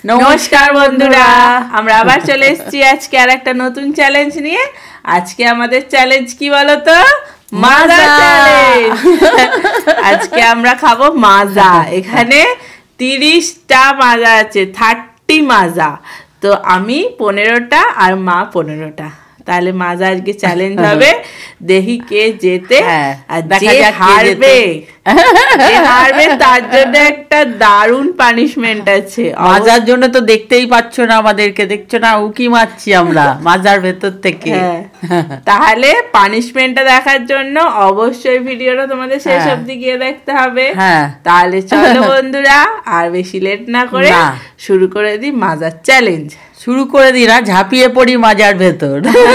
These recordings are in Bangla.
নমস্কার বন্ধুরা, আমরা আবার চলে এসেছি আজকে আর একটা নতুন চ্যালেঞ্জ নিয়ে। আজকে আমাদের চ্যালেঞ্জ কি বলতো? মাজা চ্যালেঞ্জ। আজকে আমরা খাবো মাজা। এখানে 30টা মাজা আছে, 30 মাজা। তো আমি 15টা আর মা 15টা। তাহলে মাজা আজকে চ্যালেঞ্জ হবে, দেখি কে জেতে আর যে হারবে তার জন্য একটা দারুণ পানিশমেন্ট আছে। মাজার জন্য তো দেখতেই পাচ্ছ না, আমাদেরকে দেখছো না, উকি মারছি আমরা মাজার ভেতর থেকে। তাহলে পানিশমেন্টটা দেখার জন্য অবশ্যই ভিডিওটা তোমাদের শেষ অবধি গিয়ে দেখতে হবে। তাহলে চলো বন্ধুরা, আর বেশি লেট না করে শুরু করে দিই মাজার চ্যালেঞ্জ। শুরু করে দিই না, ঝাঁপিয়ে পড়ি মাজার ভেতর।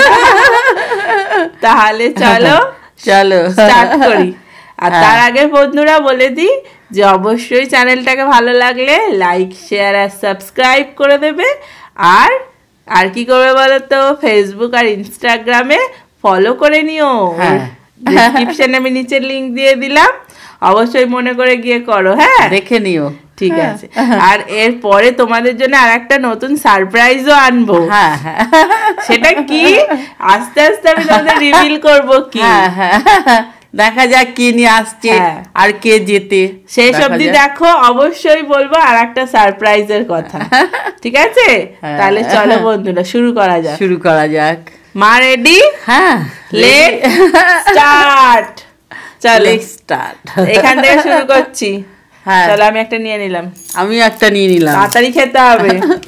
তাহলে চলো স্টার্ট করি। আর তার আগে বন্ধুরা বলে দিই যে অবশ্যই চ্যানেলটাকে ভালো লাগলে লাইক, শেয়ার আর সাবস্ক্রাইব করে দেবে। আর কি করবে বলো তো? ফেসবুক আর ইনস্টাগ্রামে ফলো করে নিও। ডেসক্রিপশনে আমি নিচের লিংক দিয়ে দিলাম, অবশ্যই মনে করে গিয়ে করো। দেখে নিও, ঠিক আছে। আর এরপরে তোমাদের জন্য আর একটা নতুন সারপ্রাইজও আনবো। সেটা কি আস্তে আস্তে আমি তোমাদের রিভিল করবো। কি দেখা যাক কি নিয়ে আসছে আর কে জেতে, শেষ অবধি দেখো। অবশ্যই বলবো আর একটা সারপ্রাইজের কথা, ঠিক আছে? তাহলে চলো বন্ধুরা শুরু করা যাক। মা রেডি? Let start. চলো স্টার্ট। এখান থেকে শুরু করছি। চলো আমি একটা নিয়ে নিলাম। আমি একটা নিয়ে নিলাম। তাড়াতাড়ি খেতে হবে।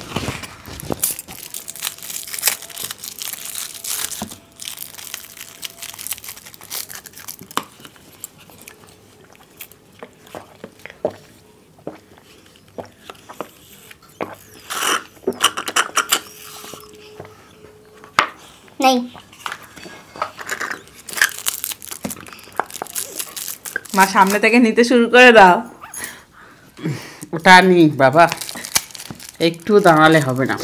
মা সামনে থেকে নিতে শুরু করে দাও। ওটা নি বাবা, একটু দাঁড়ালে হবে না।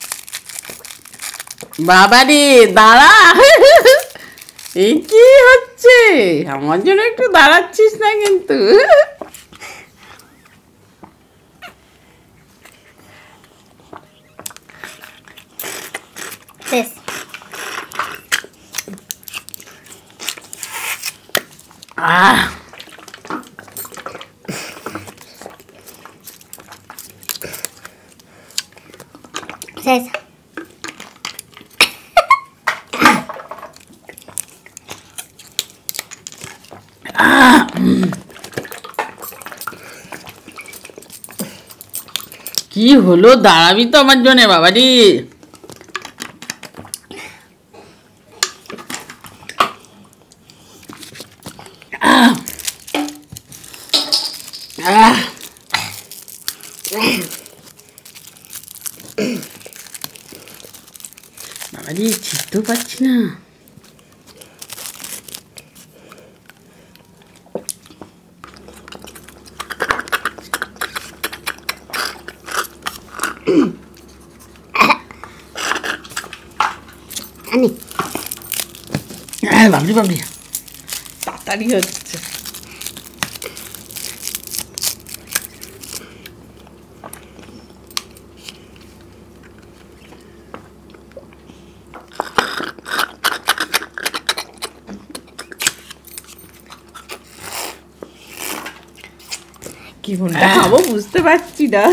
বাবা রে দাঁড়া, এই কি হচ্ছে? আমার জন্য একটু দাঁড়াচ্ছিস না কিন্তু। কি হলো? দাঁড়াবি তো আমার জন্য বাবাজি। বাবাজি ছিটতেও পাচ্ছি না। বাবলি বাবলি তাড়াতাড়ি হচ্ছে। কি কোনটা খাবো বুঝতে পারছি না।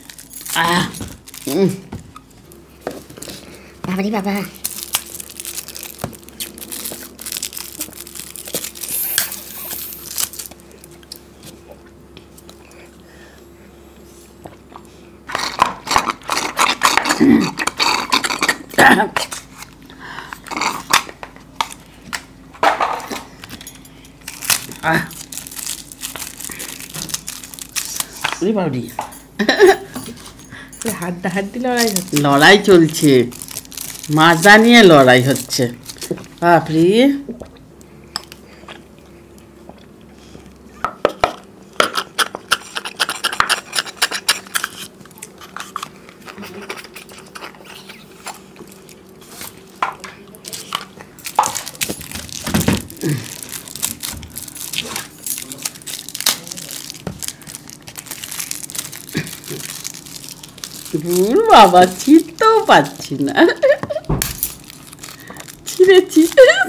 বাবারি বাবা, লড়াই চলছে, মাজা নিয়ে লড়াই হচ্ছে। বাপরে ধুর বাবা, ছিঁড়তেও পাচ্ছি না। ছিঁড়েছি।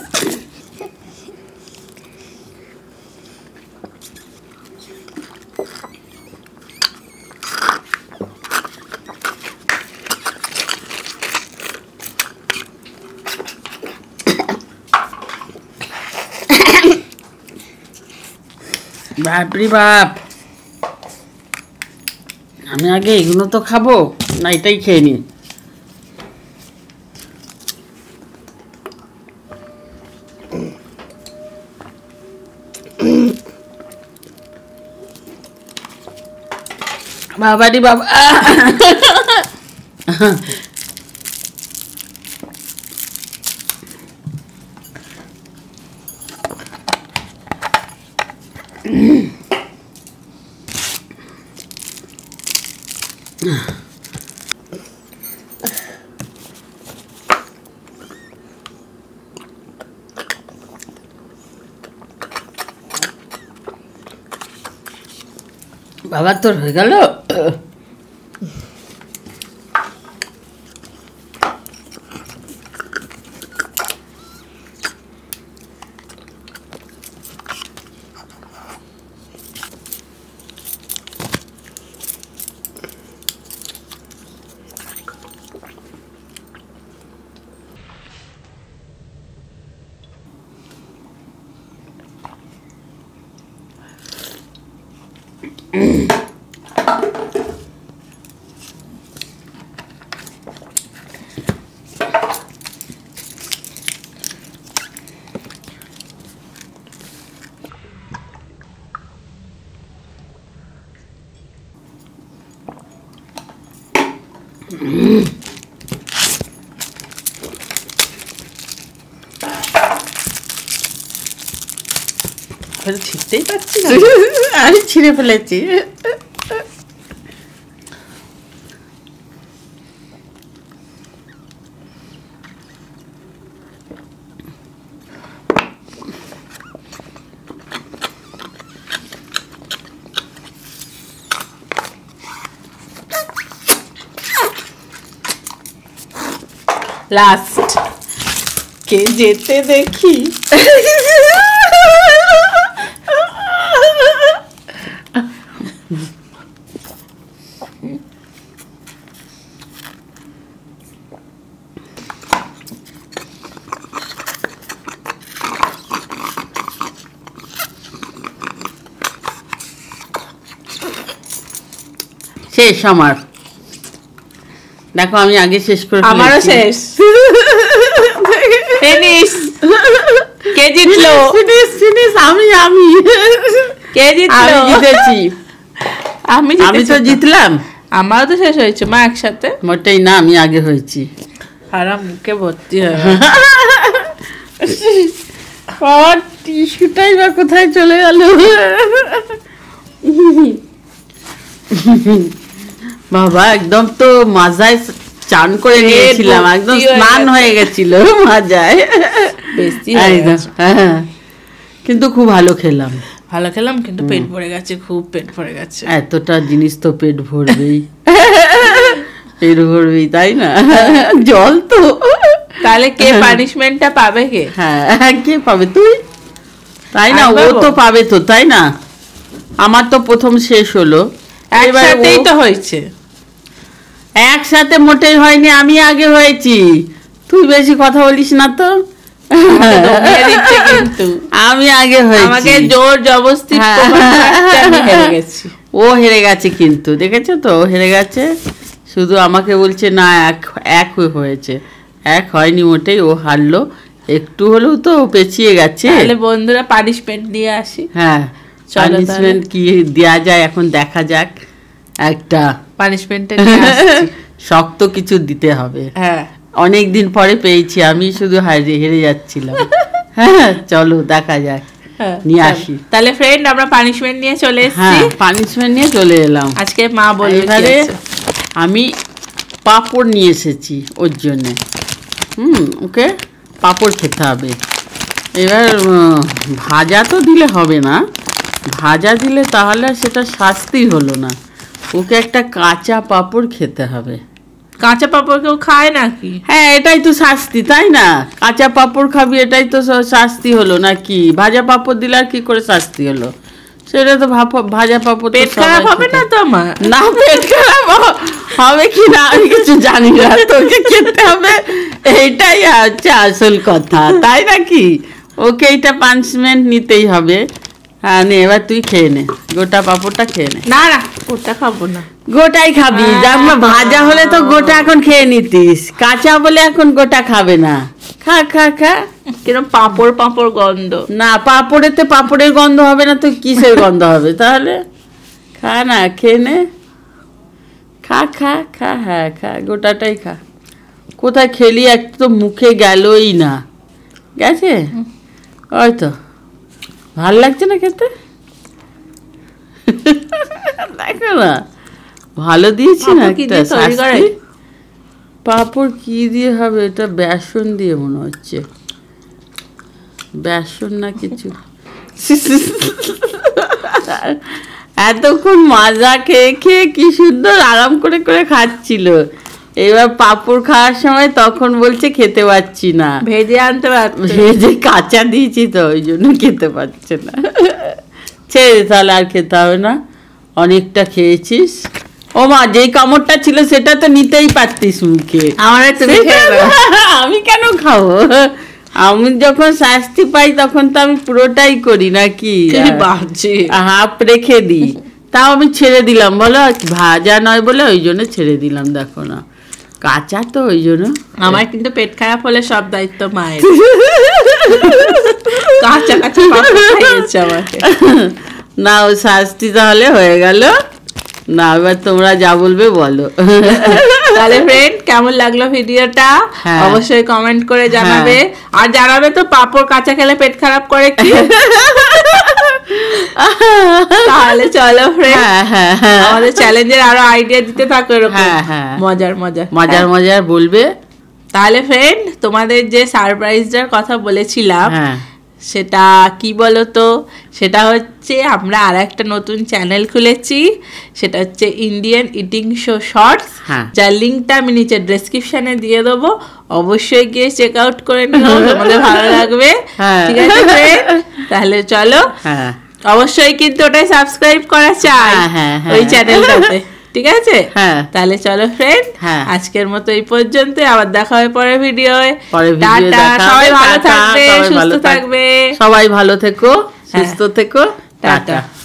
বাপরে বাপ, আমি আগে এগুলো তো খাবো না, এটাই খেয়ে নি। বাবারি বাবা, বাবা তোর হয়ে গেল। ছিঁড়তেই পারছি না, আমি ছিঁড়ে ফেলেছি। লাস্ট কে যেতে দেখি। শেষ আমার, দেখো আমি আগে শেষ করে আমারও শেষ। ফিনিশ। কে জিতলো? ফিনিশ ফিনিশ, আমি আমি কে জিতলো? আমি জিতেছি। আমি তো জিতলাম। আমারও তো শেষ হয়েছে মা একসাথে। মোটেই না, আমি আগে হয়েছি। আর মুখে ভর্তি হয়। টিস্যুটাই বা কোথায় চলে গেল। বাবা একদম তো মাজায় চান করে নিয়েছিলাম, একদম স্নান হয়ে গেছিল মাজায়। হ্যাঁ, কিন্তু খুব ভালো খেলাম। ভালো খেলাম, কিন্তু পেট ভরে গেছে, খুব পেট ভরে গেছে। এতটা জিনিস তো পেট ভরবেই, পেট ভরবেই, তাই না? জল তো। তাহলে কে পানিশমেন্টটা পাবে? কে? হ্যাঁ, কে পাবে? তুই, তাই না? ও তো পাবে তো, তাই না? আমার তো প্রথম শেষ হলো, একসাথেই তো হয়েছে। একসাথে মোটেই হয়নি, আমি আগে হয়েছি। তুই বেশি কথা বলিস না তো। কিন্তু আমি আগে হয়েছি, আমাকে জোর জবরদস্তি আমি হেরে গেছি। ও হেরে গেছে, কিন্তু দেখেছো তো ও হেরে গেছে। শুধু আমাকে বলছে না এক হয়েছে, এক হয়নি মোটেই, ও হারলো। একটু হলেও তো পেছিয়ে গেছে। তাহলে বন্ধুরা পানিশমেন্ট দিয়ে আসি। হ্যাঁ, পানিশমেন্ট কি দেয়া যায় এখন দেখা যাক। একটা পানিশমেন্টে শক্ত কিছু দিতে হবে। হ্যাঁ, অনেকদিন পরে পেয়েছি, আমি শুধু হেরে যাচ্ছিলাম। হ্যাঁ, চলো দেখা যাক, নিয়ে আসি। তাহলে ফ্রেন্ড আমরা পানিশমেন্ট নিয়ে চলে এসেছি। হ্যাঁ, পানিশমেন্ট নিয়ে চলে এলাম। আজকে মা বলবে এবারে আমি পাঁপড় নিয়ে এসেছি ওর জন্যে। ওকে পাঁপড় খেতে হবে। এবার ভাজা তো দিলে হবে না, ভাজা দিলে তাহলে সেটা শাস্তি হলো না। ওকে একটা কাঁচা পাঁপড় খেতে হবে। কাঁচা পাঁপড় কেউ খায় নাকি? হ্যাঁ, এটাই তো শাস্তি, তাই না? কাঁচা পাঁপড় খাবি, এটাই তো শাস্তি হলো নাকি? ভাজা পাঁপড় দিলে আর কি করে শাস্তি হলো? সেটা তো ভাজা পাঁপড়। পেট খারাপ হবে না তো আমার? না, পেট খারাপ হবে কি না আমি কিছু জানি না, তোকে খেতে হবে, এইটাই হচ্ছে আসল কথা, তাই নাকি? ওকে এইটা পানিশমেন্ট নিতেই হবে। হ্যাঁ, নে এবার তুই খেয়ে নে, গোটা পাঁপড়টা খেয়ে নে। না না, ওটা খাবো না। গোটাই খাবি? ভাজা হলে তো গোটা এখন খেয়ে নিতিস, কাঁচা বলে এখন গোটা খাবে না। খা খা খা। কিরকম পাঁপড় পাঁপড় গন্ধ। না, পাঁপড়েতে পাঁপড়ের গন্ধ হবে না তো কিসের গন্ধ হবে তাহলে? খা না, খেয়ে নে, খা খা খা। হ্যাঁ খা, গোটাটাই খা। কোথায় খেলি, একটু তো মুখে গেলই না। গেছে? ওই তো, ভাল লাগছে না খেতে? দেখো না, ভালো দিয়েছি না একটা শাস্তি। পাঁপড় কি দিয়ে হবে? এটা বেসন দিয়ে মনে হচ্ছে, বেসন না কিছু। এতক্ষণ মাজা খেয়ে খেয়ে কি সুন্দর আরাম করে করে খাচ্ছিল, এবার পাঁপড় খাওয়ার সময় তখন বলছে খেতে পাচ্ছি না। ভেজে আনতে পারতো। ভেজে কাঁচা দিয়েছি তো ওই জন্য খেতে পারছে না। ছেড়ে তাহলে আর খেতে হবে না, অনেকটা খেয়েছিস। ও মা, যেই কামড়টা ছিল সেটা তো নিতেই পারতিস মুখে। আমি কেন খাবো? আমি যখন শাস্তি পাই তখন তো আমি পুরোটাই করি নাকি, হাফ রেখে দিই। তাও আমি ছেড়ে দিলাম, বলো ভাজা নয় বলে ওই জন্য ছেড়ে দিলাম। দেখো না, কাঁচা তো ওই জন্য। আমার কিন্তু পেট খারাপ হলে সব দায়িত্ব মায়ের। কাঁচা কাঁচা খাইয়েছে আমাকে। না, ও শাস্তি তাহলে হয়ে গেল না। এবার তোমরা যা বলবে বলো। তাহলে ফ্রেন্ড, কেমন লাগলো ভিডিওটা অবশ্যই কমেন্ট করে জানাবে। আর জানাবে তো পাঁপড় কাঁচা খেলে পেট খারাপ করে কি। তাহলে চলো ফ্রেন্ড, আমাদের চ্যালেঞ্জের আরো আইডিয়া দিতে থাকো এরকম মজার মজার মজার মজার বলবে। তাহলে ফ্রেন্ড, তোমাদের যে সারপ্রাইজটার কথা বলেছিলাম সেটা কি বলো তো? সেটা হচ্ছে আমরা আর একটা নতুন চ্যানেল খুলেছি, সেটা হচ্ছে ইন্ডিয়ান ইটিং শো শর্টস, যার লিঙ্কটা আমি নিচে ডেসক্রিপশনে দিয়ে দেবো। অবশ্যই গিয়ে চেক আউট করে নিও, তোমাদের ভালো লাগবে। ঠিক আছে ফ্রেন্ড, তাহলে চলো, অবশ্যই কিন্তু ওটাই সাবস্ক্রাইব করা চাই ওই চ্যানেলটাতে। ঠিক আছে, তাহলে চলো ফ্রেন্ড, আজকের মতো এই পর্যন্ত। আবার দেখা হবে পরের ভিডিওয়। টাটা, সবাই ভালো থাকবে, সুস্থ থাকবে। সবাই ভালো থেকো, সুস্থ থেকো, টাটা।